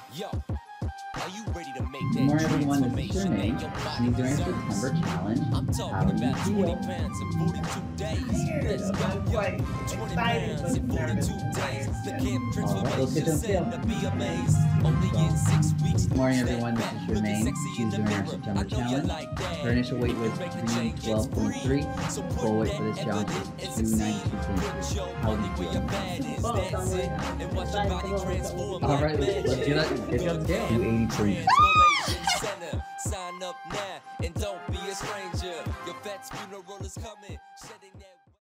Yo, are you ready to make Good that morning, everyone. This is transformation Jermaine. that your Sneeze body During deserves? September challenge. I'm How talking do you about feel? 20 pounds in 42 days. Let's go, I'm yo. quite 20 excited, pounds but in 42 nervous. days. The camp All right, let's get transformation to the scale. center, be amazed. Only in 6 weeks. Good morning, Stand everyone. This back, is looking Jermaine. sexy in She's the doing our mirror. September I know you challenge. like that. Her initial weight was Make the change, it's 312.3. So Full weight for put this that challenge effort in is and succeed. 292.3. Put your How do money you where feel? your bad is. That's it. And watch your body transform. All like right, let's magic. get on the scale. 283. Transformation Center. Sign up now and don't be a stranger. Your vet's funeral is coming. Shedding that